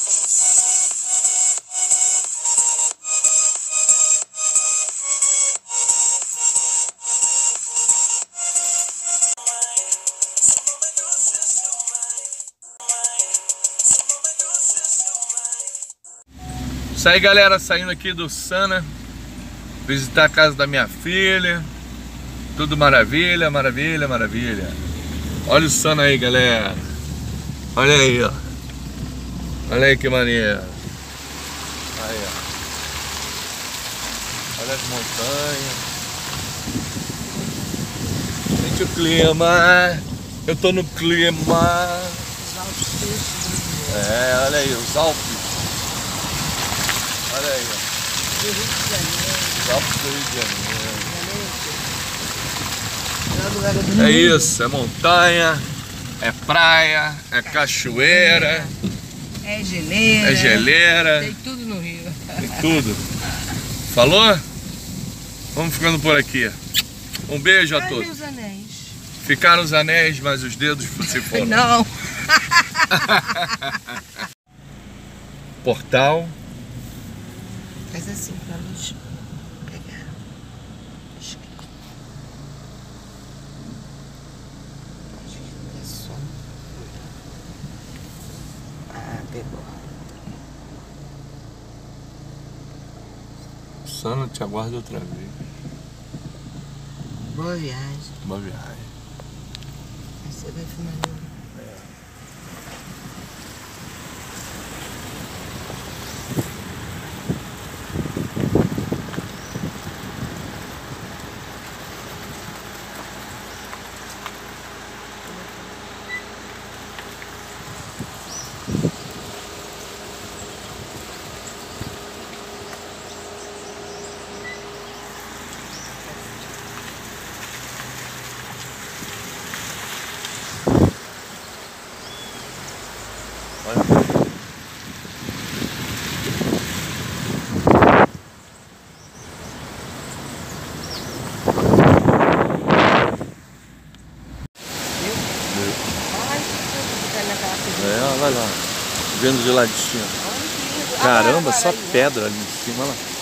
Isso aí, galera, saindo aqui do Sana, visitar a casa da minha filha. Tudo maravilha, maravilha, maravilha. Olha o Sana aí, galera. Olha aí, ó. Olha aí que maneiro. Aí, ó. Olha as montanhas. Sente o clima. Eu tô no clima. É, olha aí, os Alpes. Olha aí, ó. Os Alpes do Rio de Janeiro. É isso, é montanha, é praia, é cachoeira. É geleira. É geleira. Tem tudo no Rio. Tem tudo. Falou? Vamos ficando por aqui. Um beijo a todos. Meus anéis. Ficaram os anéis, mas os dedos se foram. Não. Portal. Faz assim pra luz pegar. Acho que é som. Ah, pegou. Sana, te aguardo outra vez. Boa viagem. Boa viagem. Você vai filmar. É, olha lá, vendo de lá de cima. Caramba, só pedra ali em cima, olha lá.